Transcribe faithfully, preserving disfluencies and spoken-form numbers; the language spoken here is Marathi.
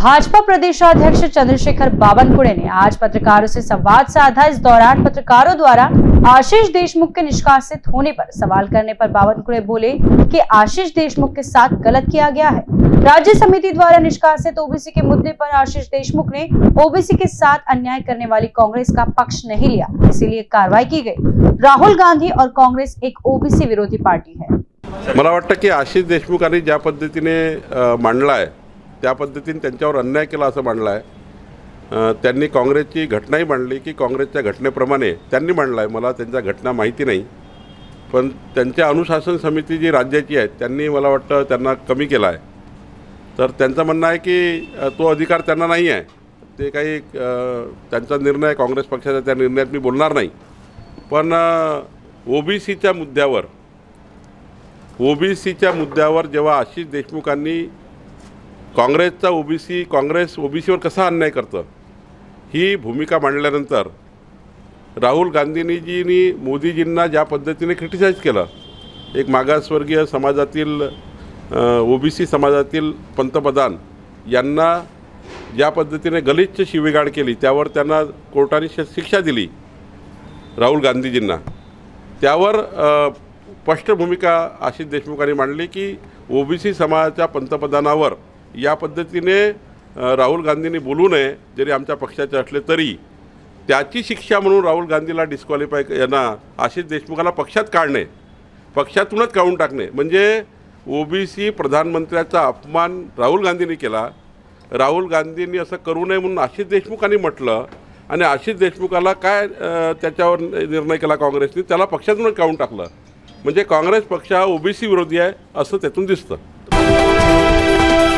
भाजपा प्रदेशाध्यक्ष चंद्रशेखर बावनकुळे ने आज पत्रकारों से संवाद साधा। इस दौरान पत्रकारों द्वारा आशीष देशमुख के निष्कासित होने पर सवाल करने पर बावनकुळे बोले कि आशीष देशमुख के साथ गलत किया गया है। राज्य समिति द्वारा निष्कासित ओबीसी के मुद्दे पर आशीष देशमुख ने ओबीसी के साथ अन्याय करने वाली कांग्रेस का पक्ष नहीं लिया, इसीलिए कार्रवाई की गई। राहुल गांधी और कांग्रेस एक ओबीसी विरोधी पार्टी है। मला वाटतं की आशीष देशमुखांनी ज्या पद्धतीने मांडला आहे त्या पद्धतीने त्यांच्यावर अन्याय केला असं मांडलं आहे। त्यांनी काँग्रेसची घटनाही मांडली की काँग्रेसच्या घटनेप्रमाणे त्यांनी मांडलं आहे। मला त्यांच्या घटना माहिती नाही, पण त्यांच्या अनुशासन समिती जी राज्याची आहे त्यांनी मला वाटतं त्यांना कमी केला आहे। तर त्यांचं म्हणणं आहे की तो अधिकार त्यांना नाही आहे, ते काही त्यांचा निर्णय काँग्रेस पक्षाचा, त्या निर्णयात मी बोलणार नाही। पण ओबीसीच्या मुद्द्यावर ओबीसीच्या मुद्द्यावर जेव्हा आशीष देशमुखांनी काँग्रेसचा ओबीसी काँग्रेस ओबीसीवर कसा अन्याय करतं ही भूमिका मांडल्यानंतर राहुल गांधीजींनी मोदीजींना ज्या पद्धतीने क्रिटिसाइज केलं, एक मागासवर्गीय समाजातील ओबीसी समाजातील पंतप्रधान यांना ज्या पद्धतीने गलिच्छ शिवीगाळ केली त्यावर त्यांना कोर्टाने शिक्षा दिली राहुल गांधीजींना, त्यावर स्पष्ट भूमिका आशीष देशमुखांनी मांडली की ओबीसी समाजाच्या पंतप्रधानावर या पद्धतीने राहुल गांधींनी बोलू नये, जरी आमच्या पक्षाचे असले तरी त्याची शिक्षा म्हणून राहुल गांधीला डिस्क्वालिफाय यांना आशीष देशमुखांना पक्षात काढणे, पक्षातूनच काढून टाकणे म्हणजे ओबीसी प्रधानमंत्र्याचा अपमान राहुल गांधींनी केला। राहुल गांधींनी असं करू नये म्हणून आशीष देशमुखांनी म्हटलं आणि आशीष देशमुखाला काय त्याच्यावर निर्णय केला काँग्रेसने, त्याला पक्षातूनच काढून टाकलं। म्हणजे काँग्रेस पक्ष हा ओबीसी विरोधी आहे असं त्यातून दिसतं।